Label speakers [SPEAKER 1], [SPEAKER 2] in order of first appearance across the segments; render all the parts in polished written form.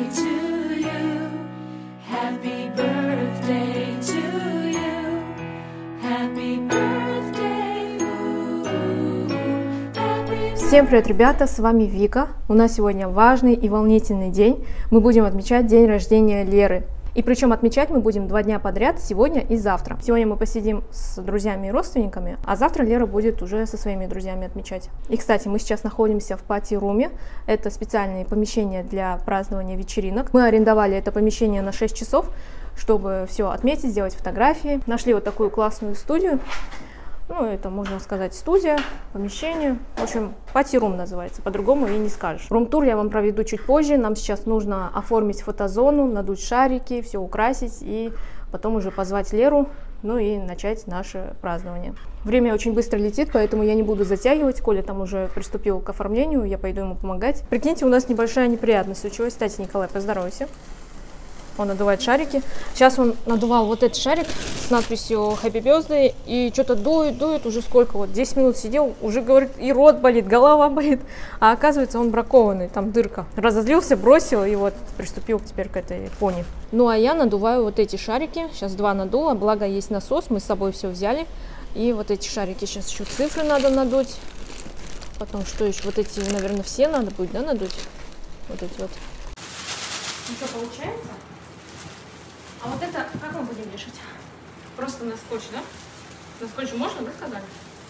[SPEAKER 1] to you. Happy birthday to you. Happy birthday.
[SPEAKER 2] Всем привет, ребята, с вами Вика. У нас сегодня важный и волнительный день. Мы будем отмечать день рождения Леры. И причем отмечать мы будем 2 дня подряд, сегодня и завтра. Сегодня мы посидим с друзьями и родственниками, а завтра Лера будет уже со своими друзьями отмечать. И, кстати, мы сейчас находимся в пати-руме. Это специальное помещение для празднования вечеринок. Мы арендовали это помещение на 6 часов, чтобы все отметить, сделать фотографии. Нашли вот такую классную студию. Ну, это, можно сказать, студия, помещение. В общем, пати-рум называется, по-другому и не скажешь. Рум-тур я вам проведу чуть позже. Нам сейчас нужно оформить фотозону, надуть шарики, все украсить и потом уже позвать Леру, ну и начать наше празднование. Время очень быстро летит, поэтому я не буду затягивать. Коля там уже приступил к оформлению, я пойду ему помогать. Прикиньте, у нас небольшая неприятность случилась. Кстати, Николай, поздоровайся. Он надувает шарики. Сейчас он надувал вот этот шарик с надписью Happy Birthday. И что-то дует, уже сколько, вот 10 минут сидел, уже говорит, и рот болит, голова болит. А оказывается, он бракованный, там дырка. Разозлился, бросил и вот приступил теперь к этой пони. Ну а я надуваю вот эти шарики. Сейчас 2 надула, благо есть насос, мы с собой все взяли. И вот эти шарики сейчас еще цифры надо надуть. Потом что еще? Вот эти, наверное, все надо будет, да, надуть? Вот эти вот. Ну что, получается? А вот это как мы будем решать? Просто на скотч, да? На скотч можно, да, сказали?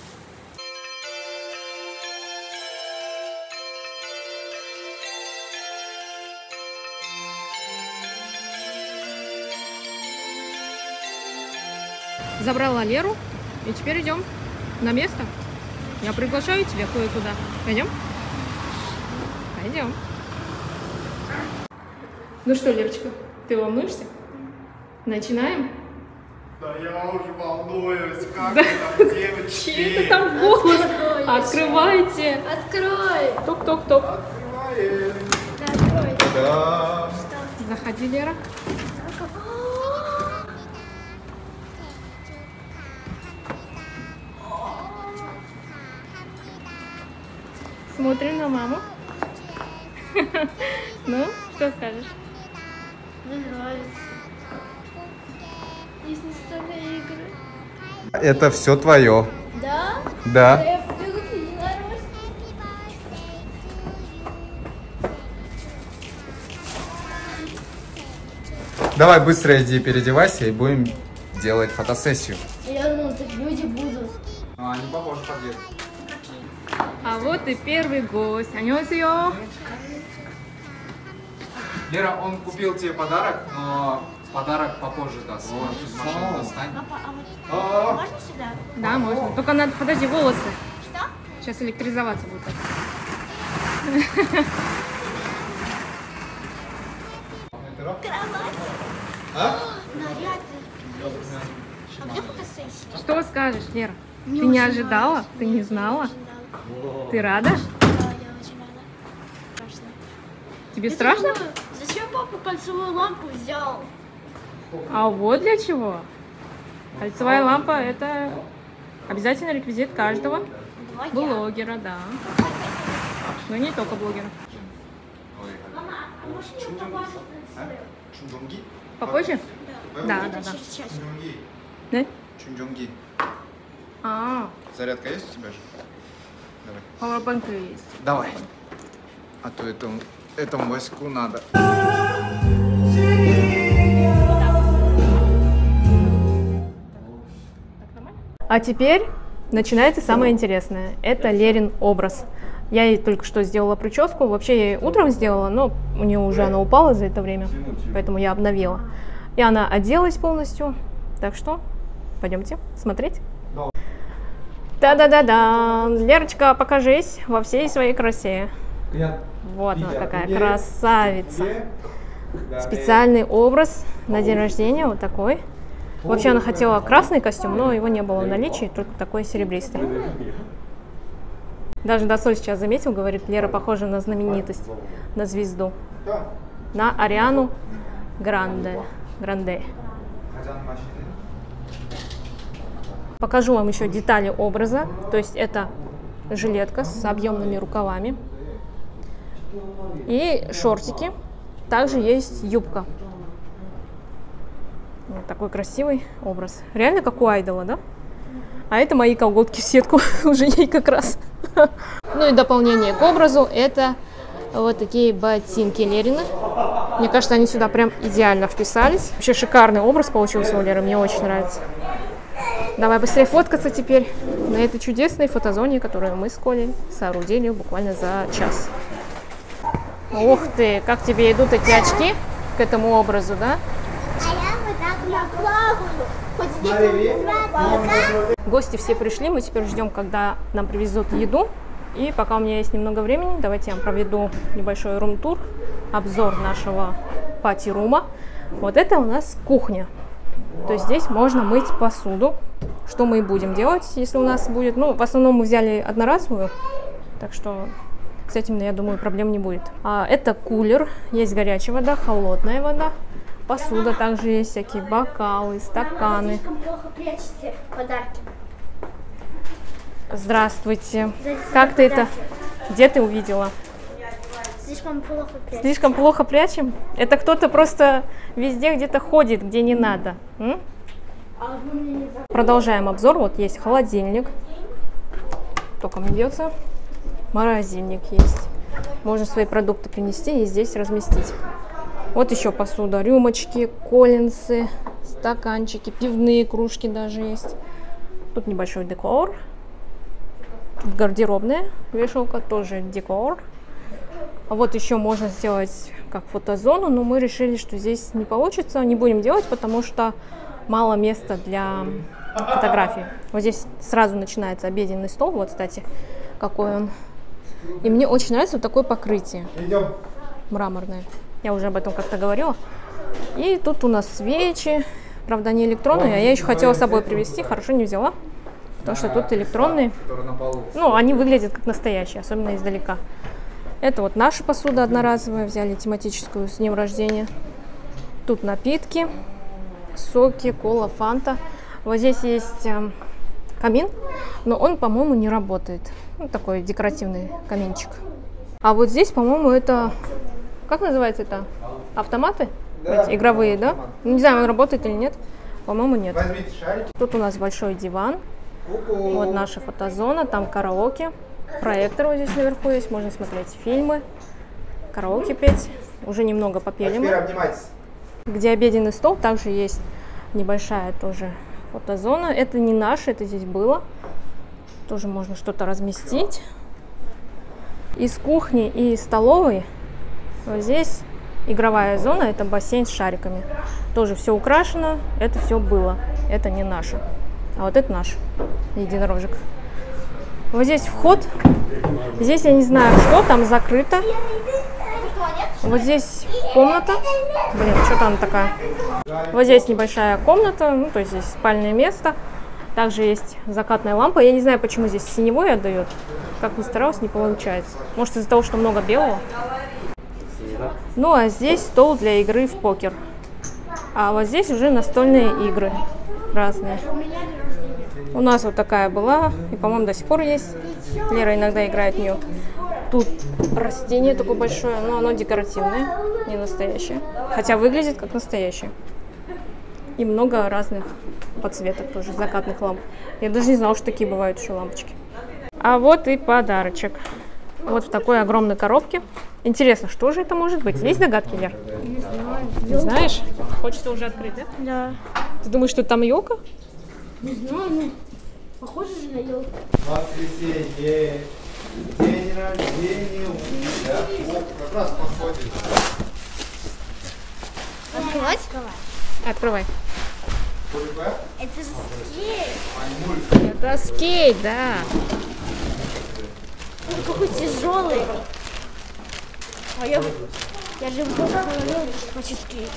[SPEAKER 2] Забрала Леру, и теперь идем на место. Я приглашаю тебя кое-куда. Пойдем? Пойдем. Ну что, Лерочка, ты волнуешься? Начинаем?
[SPEAKER 3] Да я уже волнуюсь, как да. Там, девочки?
[SPEAKER 2] Это там голос. Открывайте.
[SPEAKER 4] Открой.
[SPEAKER 2] Тук-тук-тук.
[SPEAKER 3] Открываем.
[SPEAKER 4] Открой.
[SPEAKER 3] Да.
[SPEAKER 2] Заходи, Лера. Смотрим на маму. Ну, что скажешь?
[SPEAKER 4] Мне нравится. Есть настольные игры.
[SPEAKER 3] Это все твое.
[SPEAKER 4] Да?
[SPEAKER 3] Да.
[SPEAKER 4] Я люблю Беларусь.
[SPEAKER 3] Давай быстро иди переодевайся и будем делать фотосессию.
[SPEAKER 4] Я думал, так люди будут.
[SPEAKER 3] А, они похожи по цвету.
[SPEAKER 2] А вот и первый гость. 안녕하세요.
[SPEAKER 3] Лера, он купил тебе подарок, но подарок попозже даст. Вот, из машины достань.
[SPEAKER 4] Папа, а вот можно сюда?
[SPEAKER 2] Да, можно. Только надо, подожди, волосы.
[SPEAKER 4] Что?
[SPEAKER 2] Сейчас электризоваться будет.
[SPEAKER 4] Кровать.
[SPEAKER 3] А?
[SPEAKER 4] Наряд. А где фотосессия?
[SPEAKER 2] Что скажешь, Лера?
[SPEAKER 4] Мне
[SPEAKER 2] Ты не
[SPEAKER 4] очень
[SPEAKER 2] ожидала?
[SPEAKER 4] нравится.
[SPEAKER 2] Ты не знала?
[SPEAKER 4] Ожидала.
[SPEAKER 2] Ты рада?
[SPEAKER 4] Да, я очень рада. Страшно.
[SPEAKER 2] Тебе
[SPEAKER 4] Я
[SPEAKER 2] страшно?
[SPEAKER 4] думаю, зачем папа кольцевую лампу взял?
[SPEAKER 2] А вот для чего? Кольцевая лампа – это обязательный реквизит каждого блогера, да. Но не только блогера.
[SPEAKER 4] Мама, а может что-то важное танцуем?
[SPEAKER 3] Чунджонги?
[SPEAKER 2] Попозже?
[SPEAKER 4] Да.
[SPEAKER 2] Да,
[SPEAKER 4] Где-то
[SPEAKER 2] да, да.
[SPEAKER 4] через час.
[SPEAKER 3] Чунджонги.
[SPEAKER 2] Да?
[SPEAKER 3] Чунджонги.
[SPEAKER 2] А,
[SPEAKER 3] Зарядка есть у тебя же? Давай.
[SPEAKER 2] пауэрбанк есть.
[SPEAKER 3] Давай. А то этому Ваську надо.
[SPEAKER 2] А теперь начинается самое интересное. Это Лерин образ. Я ей только что сделала прическу. Вообще я ей утром сделала, но у нее уже она упала за это время, поэтому я обновила. И она оделась полностью. Так что пойдемте смотреть. Да-да-да-да. Лерочка, покажись во всей своей красе. Вот она какая красавица. Специальный образ на день рождения, вот такой. Вообще она хотела красный костюм, но его не было в наличии, только такой серебристый. Даже Досоль сейчас заметил, говорит, Лера похожа на знаменитость, на звезду, на Ариану Гранде. Покажу вам еще детали образа, то есть это жилетка с объемными рукавами и шортики также есть юбка. Вот такой красивый образ. Реально как у айдола, да? А это мои колготки в сетку, уже ей как раз. Ну и дополнение к образу, это вот такие ботинки Лерины. Мне кажется, они сюда прям идеально вписались. Вообще шикарный образ получился у Леры, мне очень нравится. Давай быстрее фоткаться теперь на этой чудесной фотозоне, которую мы с Колей соорудили буквально за час. Ух ты, как тебе идут эти очки к этому образу, да? Гости все пришли, мы теперь ждем, когда нам привезут еду. И пока у меня есть немного времени, давайте я вам проведу небольшой рум-тур, обзор нашего пати-рума. Вот это у нас кухня. То есть здесь можно мыть посуду, что мы и будем делать, если у нас будет. Ну, в основном мы взяли одноразовую, так что с этим, я думаю, проблем не будет. Это кулер, есть горячая вода, холодная вода. Посуда также есть, всякие бокалы, стаканы.
[SPEAKER 5] Плохо прячете подарки.
[SPEAKER 2] Здравствуйте. Как ты это? Где ты увидела?
[SPEAKER 5] Слишком плохо прячете.
[SPEAKER 2] Слишком плохо прячем? Это кто-то просто везде где-то ходит, где не надо. Продолжаем обзор. Вот есть холодильник. Током не бьется. Морозильник есть. Можно свои продукты принести и здесь разместить. Вот еще посуда, рюмочки, коллинсы, стаканчики, пивные кружки даже есть. Тут небольшой декор. Тут гардеробная вешалка, тоже декор. А вот еще можно сделать как фотозону, но мы решили, что здесь не получится. Не будем делать, потому что мало места для фотографий. Вот здесь сразу начинается обеденный стол. Вот, кстати, какой он. И мне очень нравится вот такое покрытие мраморное. Я уже об этом как-то говорила. И тут у нас свечи. Правда, они электронные, а я еще хотела с собой привезти. Хорошо, не взяла. Потому что тут электронные. Ну, они выглядят как настоящие, особенно издалека. Это вот наша посуда одноразовая. Взяли тематическую с днем рождения. Тут напитки, соки, кола, фанта. Вот здесь есть камин, но он, по-моему, не работает. Ну, такой декоративный каминчик. А вот здесь, по-моему, это... Как называется это? Автоматы? Да. Эти игровые, да? Ну, не знаю, он работает или нет. По-моему, нет. Тут у нас большой диван. Вот наша фотозона. Там караоке. Проектор вот здесь наверху есть. Можно смотреть фильмы. Караоке петь. Уже немного попели мы. Где обеденный стол, также есть небольшая тоже фотозона. Это не наше, это здесь было. Тоже можно что-то разместить. Из кухни и из столовой вот здесь игровая зона, это бассейн с шариками. Тоже все украшено, это все было. Это не наше. А вот это наш единорожек. Вот здесь вход. Здесь я не знаю, что там закрыто. Вот здесь комната. Блин, что там такая? Вот здесь небольшая комната, ну то есть здесь спальное место. Также есть закатная лампа. Я не знаю, почему здесь синевой отдает. Как ни старалась, не получается. Может, из-за того, что много белого. Ну, а здесь стол для игры в покер. А вот здесь уже настольные игры разные. У нас вот такая была, и, по-моему, до сих пор есть. Лера иногда играет в нее. Тут растение такое большое, но оно декоративное, не настоящее. Хотя выглядит как настоящее. И много разных подсветок тоже, закатных ламп. Я даже не знала, что такие бывают еще лампочки. А вот и подарочек. Вот в такой огромной коробке. Интересно, что же это может быть? Есть догадки, Лер?
[SPEAKER 5] Не знаю.
[SPEAKER 2] Не знаешь? Хочется уже открыть, да?
[SPEAKER 5] Да.
[SPEAKER 2] Ты думаешь, что там елка?
[SPEAKER 5] Не знаю, ну, похоже же на елку.
[SPEAKER 4] Воскресенье, день рождения у меня. Как раз подходит.
[SPEAKER 5] Открывать?
[SPEAKER 2] Открывай.
[SPEAKER 5] Это же скейт.
[SPEAKER 2] Это скейт, да.
[SPEAKER 5] Он какой тяжелый. А я же хочу скейт.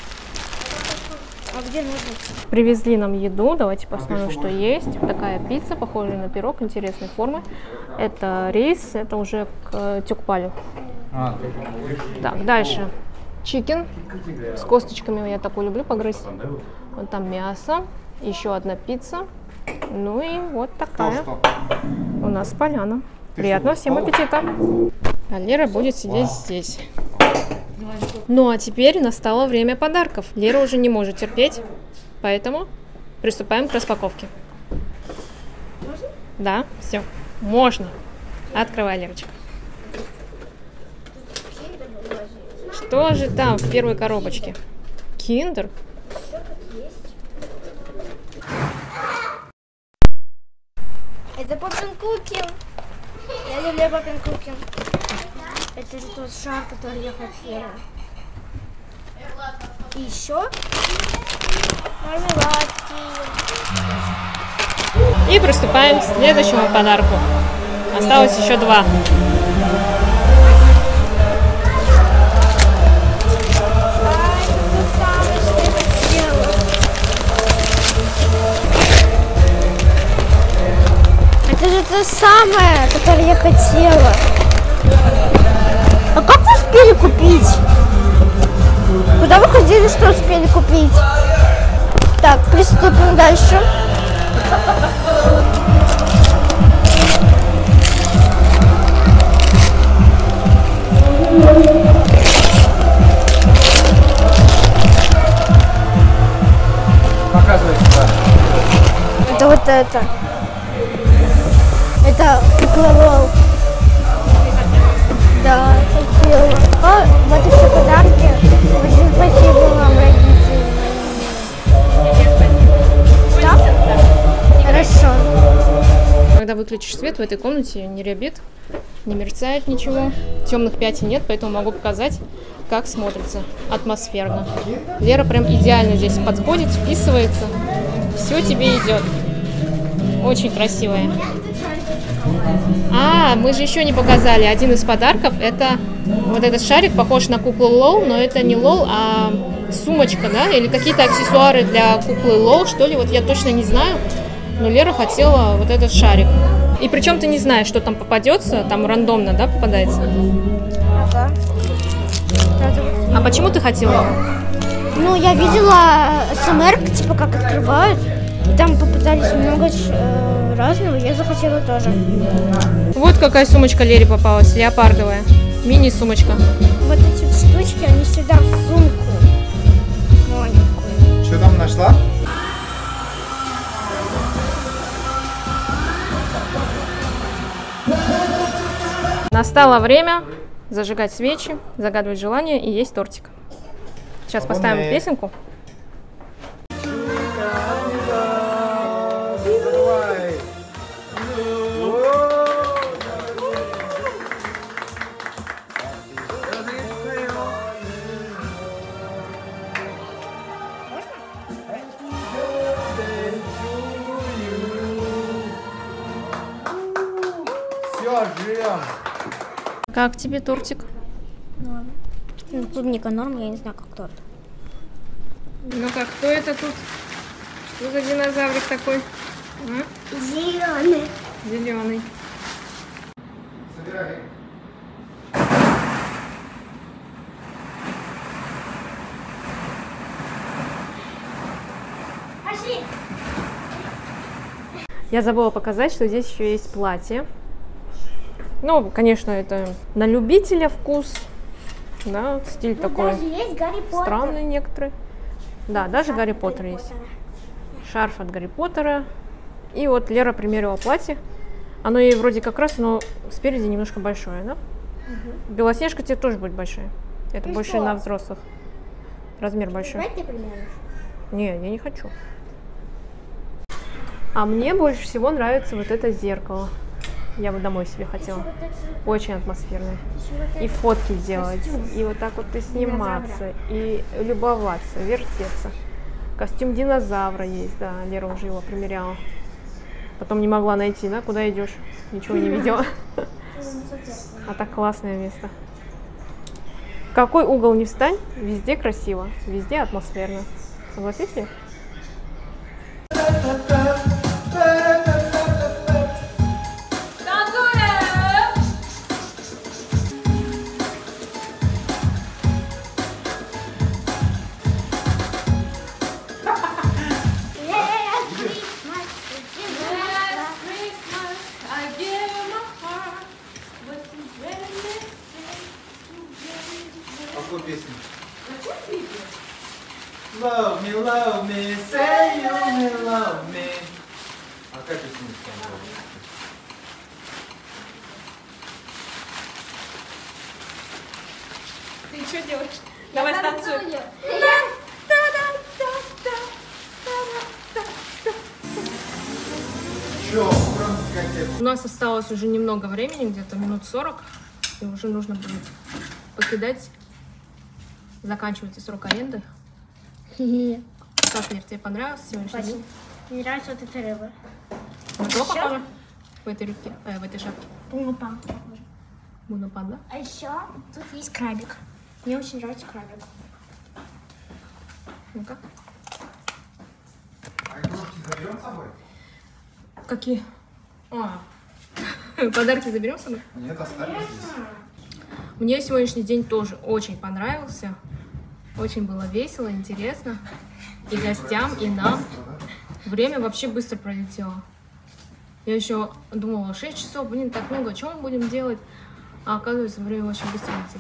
[SPEAKER 5] А где ножницы?
[SPEAKER 2] Привезли нам еду, давайте посмотрим, что есть. Такая пицца, похожая на пирог, интересной формы. Это рис, это уже к тюкпалю. Так, дальше. Чикен с косточками, я такой люблю погрызть. Вот там мясо, еще одна пицца. Ну и вот такая у нас поляна. Приятного всем аппетита! А Лера будет сидеть здесь. Ну а теперь настало время подарков. Лера уже не может терпеть, поэтому приступаем к распаковке.
[SPEAKER 5] Можно?
[SPEAKER 2] Да, все, можно. Открывай, Лерочка. Что же там в первой коробочке? Киндер?
[SPEAKER 5] Это Папин Куки. Я люблю Папин Куки. Это же тот шар, который я хотела. И еще мармеладки.
[SPEAKER 2] И приступаем к следующему подарку. Осталось еще 2.
[SPEAKER 5] Это же то самое, которое я хотела. А как вы успели купить? Куда вы ходили, что успели купить? Так, приступим дальше.
[SPEAKER 3] Показывай сюда.
[SPEAKER 5] Это вот это. Это кукловол. Да, хотела. А, вот и все подарки. Очень спасибо вам, родители. Да? Хорошо.
[SPEAKER 2] Когда выключишь свет, в этой комнате не рябит, не мерцает ничего. Темных пятен нет, поэтому могу показать, как смотрится атмосферно. Лера прям идеально здесь подходит, вписывается. Все тебе идет. Очень красивая. А, мы же еще не показали. Один из подарков — это вот этот шарик, похож на куклу Лол, но это не Лол, а сумочка, да? Или какие-то аксессуары для куклы Лол, что ли? Вот я точно не знаю. Но Лера хотела вот этот шарик. И причем ты не знаешь, что там попадется, там рандомно, да, попадается?
[SPEAKER 5] Ага.
[SPEAKER 2] А почему ты хотела его?
[SPEAKER 5] Ну, я видела СМР, типа как открывают. И там попытались много разного, я захотела тоже.
[SPEAKER 2] Вот какая сумочка Лере попалась, леопардовая. Мини-сумочка.
[SPEAKER 5] Вот эти вот штучки, они всегда в сумку маленькую.
[SPEAKER 3] Что там нашла?
[SPEAKER 2] Настало время зажигать свечи, загадывать желания и есть тортик. Сейчас поставим песенку.
[SPEAKER 3] Все, живем.
[SPEAKER 2] Как тебе тортик?
[SPEAKER 5] Ну, клубника норм, я не знаю, как торт.
[SPEAKER 2] Ну как, кто это тут? Что за динозаврик такой?
[SPEAKER 5] Зеленый.
[SPEAKER 2] Зеленый.
[SPEAKER 3] Собирай.
[SPEAKER 5] Пошли.
[SPEAKER 2] Я забыла показать, что здесь еще есть платье. Ну, конечно, это на любителя вкус. Да, стиль такой
[SPEAKER 5] Даже есть Гарри Поттер.
[SPEAKER 2] странный некоторые. Да, даже Гарри Поттер есть. Шарф от Гарри Поттера. И вот Лера примерила платье. Оно ей вроде как раз, но спереди немножко большое, да? Белоснежка тебе тоже будет большая. Это
[SPEAKER 5] Ты
[SPEAKER 2] больше
[SPEAKER 5] что?
[SPEAKER 2] на взрослых. Размер большой.
[SPEAKER 5] Давай ты примеришь.
[SPEAKER 2] Не, я не хочу. А мне больше всего нравится вот это зеркало. Я бы домой себе хотела. Очень атмосферное. И фотки делать, и вот так вот и сниматься, и любоваться, вертеться. Костюм динозавра есть, да, Лера уже его примеряла. Потом не могла найти, да, куда идешь, ничего не видела. А так классное место. В какой угол не встань, везде красиво, везде атмосферно. Согласись ли?
[SPEAKER 3] Какую песню? Love me, say you love me. А какая песня?
[SPEAKER 2] Ты что делаешь? Давай станцуй.
[SPEAKER 3] Чё, утром дискотеку?
[SPEAKER 2] У нас осталось уже немного времени, где-то минут 40, и уже нужно будет покидать. Заканчивается срок аренды. Как, Лер, тебе понравился сегодняшний день?
[SPEAKER 5] Мне нравится вот эта рыба.
[SPEAKER 2] На что похоже? В этой рыбке, в этой шапке.
[SPEAKER 5] Пунопан похоже.
[SPEAKER 2] Мунопан, да?
[SPEAKER 5] А еще тут есть крабик. Мне очень нравится крабик.
[SPEAKER 2] Ну-ка.
[SPEAKER 3] А игрушки заберем с собой?
[SPEAKER 2] Какие? Подарки заберем с собой?
[SPEAKER 3] Нет, оставим здесь.
[SPEAKER 2] Мне сегодняшний день тоже очень понравился. Очень было весело, интересно. И гостям, и нам. Время вообще быстро пролетело. Я еще думала, 6 часов, блин, так много, что мы будем делать? А оказывается, время очень быстро летит.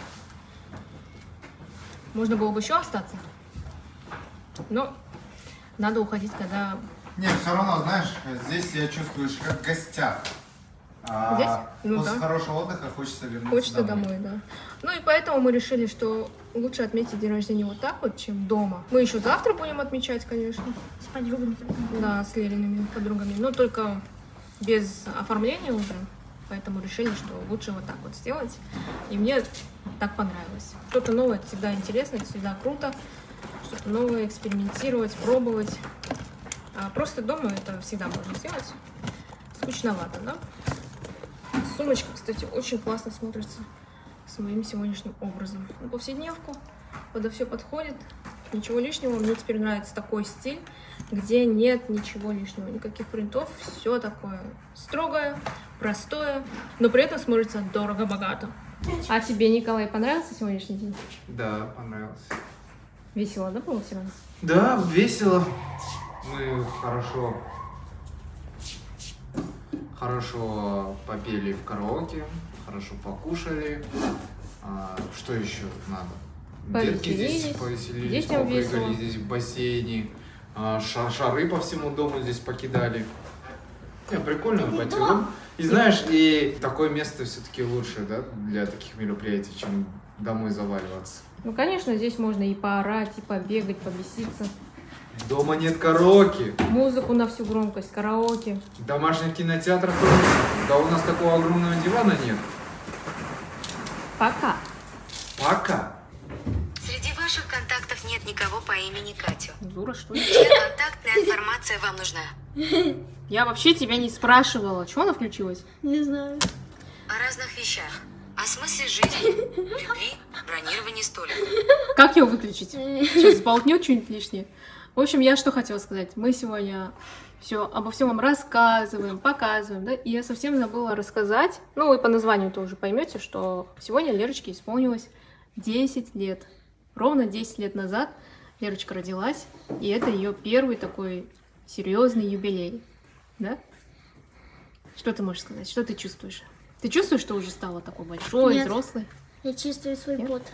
[SPEAKER 2] Можно было бы еще остаться. Но надо уходить, когда...
[SPEAKER 3] Не, все равно, знаешь, здесь себя чувствуешь как в гостях.
[SPEAKER 2] Здесь? Ну
[SPEAKER 3] после
[SPEAKER 2] да.
[SPEAKER 3] хорошего отдыха хочется вернуться
[SPEAKER 2] Хочется домой, да. Ну и поэтому мы решили, что лучше отметить день рождения вот так вот, чем дома. Мы еще завтра будем отмечать, конечно.
[SPEAKER 5] С подругами.
[SPEAKER 2] Да, с Лериными подругами. Но только без оформления уже. Поэтому решили, что лучше вот так вот сделать. И мне так понравилось. Что-то новое, это всегда интересно, это всегда круто. Что-то новое, экспериментировать, пробовать. А просто дома это всегда можно сделать. Скучновато, да? Сумочка, кстати, очень классно смотрится с моим сегодняшним образом. На повседневку подо все подходит. Ничего лишнего. Мне теперь нравится такой стиль, где нет ничего лишнего, никаких принтов. Все такое строгое, простое, но при этом смотрится дорого-богато. А тебе, Николай, понравился сегодняшний день?
[SPEAKER 3] Да, понравилось.
[SPEAKER 2] Весело, да, было сегодня?
[SPEAKER 3] Да, весело. Мы хорошо попели в караоке, хорошо покушали. Что еще надо? Детки здесь повеселились,
[SPEAKER 2] детям
[SPEAKER 3] побегали
[SPEAKER 2] весело.
[SPEAKER 3] здесь в бассейне. Шары по всему дому здесь покидали. Прикольно пойти. И знаешь, и такое место все-таки лучше, да, для таких мероприятий, чем домой заваливаться.
[SPEAKER 2] Ну, конечно, здесь можно и поорать, и побегать, побеситься.
[SPEAKER 3] Дома нет караоке.
[SPEAKER 2] Музыку на всю громкость, караоке.
[SPEAKER 3] Домашних кинотеатров тоже. Да у нас такого огромного дивана нет.
[SPEAKER 2] Пока.
[SPEAKER 3] Пока.
[SPEAKER 6] Среди ваших контактов нет никого по имени Катю.
[SPEAKER 2] Дура, что ли?
[SPEAKER 6] Чья контактная информация вам нужна?
[SPEAKER 2] Я вообще тебя не спрашивала. Чего она включилась?
[SPEAKER 5] Не знаю.
[SPEAKER 6] О разных вещах. О смысле жизни, любви, бронировании столика.
[SPEAKER 2] Как его выключить? Сейчас сболтнет что-нибудь лишнее. В общем, я что хотела сказать. Мы сегодня обо всем вам рассказываем, показываем, да? И я совсем забыла рассказать. Ну, вы по названию-то уже поймете, что сегодня Лерочке исполнилось 10 лет. Ровно 10 лет назад Лерочка родилась, и это ее первый такой серьезный юбилей, да? Что ты можешь сказать? Что ты чувствуешь? Ты чувствуешь, что уже стала такой большой,
[SPEAKER 5] Нет.
[SPEAKER 2] взрослой?
[SPEAKER 5] Я чувствую свой
[SPEAKER 2] Нет?
[SPEAKER 5] пот.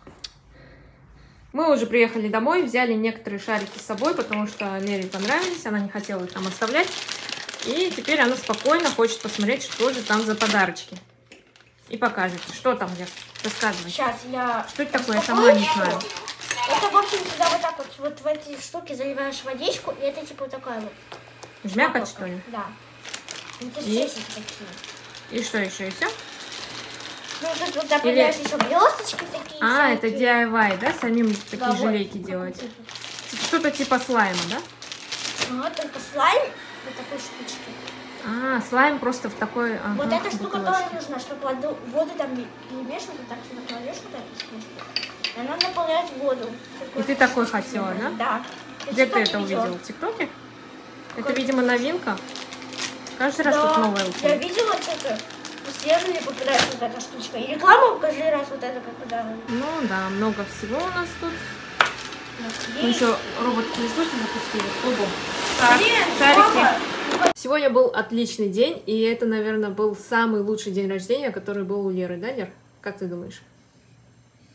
[SPEAKER 2] Мы уже приехали домой, взяли некоторые шарики с собой, потому что Лере понравились, она не хотела их там оставлять. И теперь она спокойно хочет посмотреть, что же там за подарочки. И покажет, что там, Лер, рассказывай.
[SPEAKER 5] Сейчас я...
[SPEAKER 2] Что это такое, я сама не знаю.
[SPEAKER 5] Это, в общем, сюда вот так вот в эти штуки заливаешь водичку, и это типа вот такая вот.
[SPEAKER 2] Жмякать,
[SPEAKER 5] штука.
[SPEAKER 2] что ли?
[SPEAKER 5] Да. Это
[SPEAKER 2] И?
[SPEAKER 5] сессии такие.
[SPEAKER 2] И что еще, и все?
[SPEAKER 5] Ну, тут вот добавляешь еще блесточки такие.
[SPEAKER 2] А, это
[SPEAKER 5] всякие.
[SPEAKER 2] DIY, да? Самим такие
[SPEAKER 5] Да, вот.
[SPEAKER 2] желейки делать. Что-то типа слайма, да?
[SPEAKER 5] Ага, только слайм вот такой штучки.
[SPEAKER 2] А, слайм просто в такой... ага,
[SPEAKER 5] Вот эта штука
[SPEAKER 2] бутылочке.
[SPEAKER 5] тоже нужна, чтобы воду там перемешивать, вот так сюда кладешь вот эту штучку. И она наполняет воду.
[SPEAKER 2] И ты такой хотела, да?
[SPEAKER 5] Да.
[SPEAKER 2] Где ты это увидела? В ТикТоке? Это, видимо, новинка. Каждый раз что-то новое
[SPEAKER 5] Я
[SPEAKER 2] уходит.
[SPEAKER 5] видела что-то. Свежие попадается вот эта штучка. И рекламу каждый раз вот это попадала.
[SPEAKER 2] Ну да, много всего у нас тут.
[SPEAKER 5] У нас
[SPEAKER 2] Мы
[SPEAKER 5] есть.
[SPEAKER 2] еще робот-пылесос запустили. Ого. Так,
[SPEAKER 5] Блин,
[SPEAKER 2] шарики.
[SPEAKER 5] папа!
[SPEAKER 2] Сегодня был отличный день, и это, наверное, был самый лучший день рождения, который был у Леры, да, Лер? Как ты думаешь?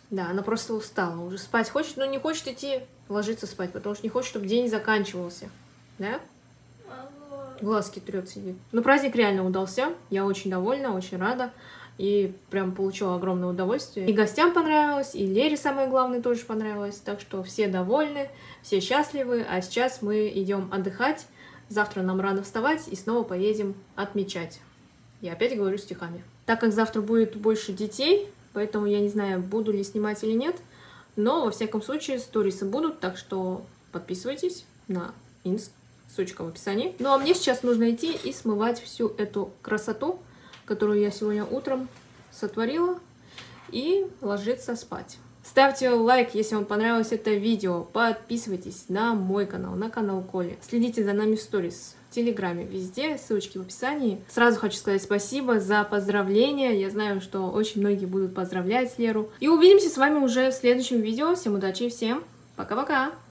[SPEAKER 2] Да, она просто устала, уже спать хочет, но не хочет идти ложиться спать, потому что не хочет, чтобы день заканчивался. Да? Глазки трет, сидит. Но праздник реально удался, я очень довольна, очень рада. И прям получила огромное удовольствие. И гостям понравилось, и Лере, самое главное, тоже понравилось. Так что все довольны, все счастливы. А сейчас мы идем отдыхать. Завтра нам рано вставать и снова поедем отмечать. Я опять говорю стихами. Так как завтра будет больше детей, поэтому я не знаю, буду ли снимать или нет. Но, во всяком случае, сторисы будут, так что подписывайтесь на инст, ссылочка в описании. Ну, а мне сейчас нужно идти и смывать всю эту красоту, которую я сегодня утром сотворила, и ложиться спать. Ставьте лайк, если вам понравилось это видео. Подписывайтесь на мой канал, на канал Коли. Следите за нами в сторис, в Телеграме, везде, ссылочки в описании. Сразу хочу сказать спасибо за поздравления. Я знаю, что очень многие будут поздравлять Леру. И увидимся с вами уже в следующем видео. Всем удачи и всем пока-пока!